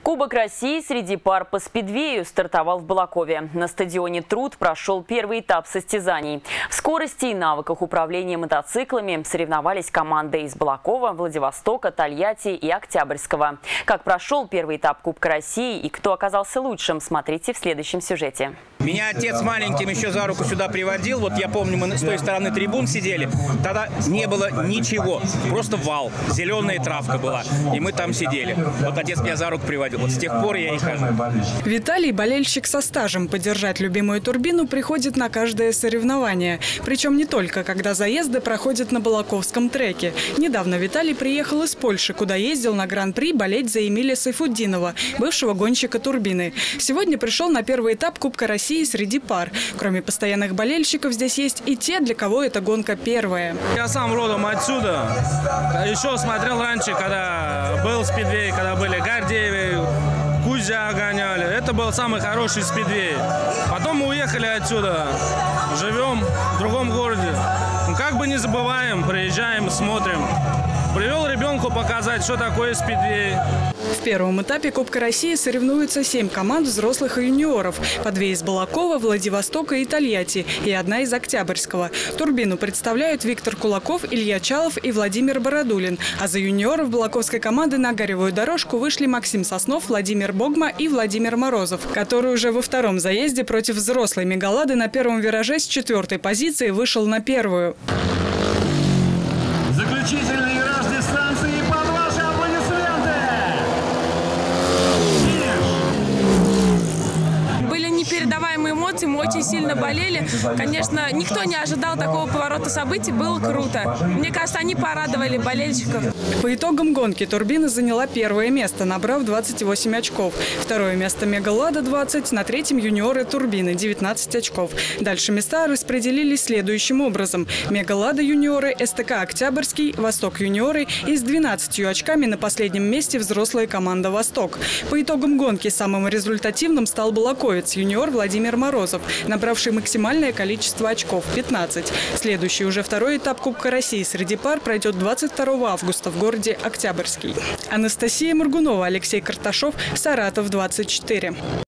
Кубок России среди пар по спидвею стартовал в Балакове. На стадионе «Труд» прошел первый этап состязаний. В скорости и навыках управления мотоциклами соревновались команды из Балакова, Владивостока, Тольятти и Октябрьского. Как прошел первый этап Кубка России и кто оказался лучшим, смотрите в следующем сюжете. Меня отец маленьким еще за руку сюда приводил. Вот я помню, мы с той стороны трибун сидели. Тогда не было ничего. Просто вал. Зеленая травка была. И мы там сидели. Вот отец меня за руку приводил. Вот с тех пор я и хожу. Виталий – болельщик со стажем. Поддержать любимую турбину приходит на каждое соревнование. Причем не только, когда заезды проходят на Балаковском треке. Недавно Виталий приехал из Польши, куда ездил на Гран-при болеть за Эмиля Сайфутдинова, бывшего гонщика турбины. Сегодня пришел на первый этап Кубка России среди пар. Кроме постоянных болельщиков, здесь есть и те, для кого эта гонка первая. Я сам родом отсюда. Еще смотрел раньше, когда был спидвей, когда были Гордеевы, Кузя гоняли. Это был самый хороший спидвей. Потом мы уехали отсюда. Живем в другом городе. Ну, как бы не забываем, приезжаем, смотрим. Привел ребенку показать, что такое спидвей. В первом этапе Кубка России соревнуются 7 команд взрослых и юниоров. По 2 из Балакова, Владивостока и Тольятти и 1 из Октябрьского. Турбину представляют Виктор Кулаков, Илья Чалов и Владимир Бородулин. А за юниоров балаковской команды на горевую дорожку вышли Максим Соснов, Владимир Богма и Владимир Морозов, который уже во втором заезде против взрослой Мегалады на первом вираже с 4-й позиции вышел на первую. Заключительный вираж дистанции под ваши аплодисменты! Были непередаваемые эмоции, мы очень сильно болели. Конечно, никто не ожидал такого поворота событий, было круто. Мне кажется, они порадовали болельщиков. По итогам гонки турбина заняла первое место, набрав 28 очков. Второе место Мегалада 20, на третьем юниоры турбины 19 очков. Дальше места распределились следующим образом. Мегалада юниоры, СТК Октябрьский, Восток юниоры и с 12 очками на последнем месте взрослая команда Восток. По итогам гонки самым результативным стал балаковец юниор Владимир Морозов, набравший максимальное количество очков – 15. Следующий, уже второй этап Кубка России среди пар пройдет 22 августа в городе Октябрьский. Анастасия Моргунова, Алексей Карташов, Саратов, 24.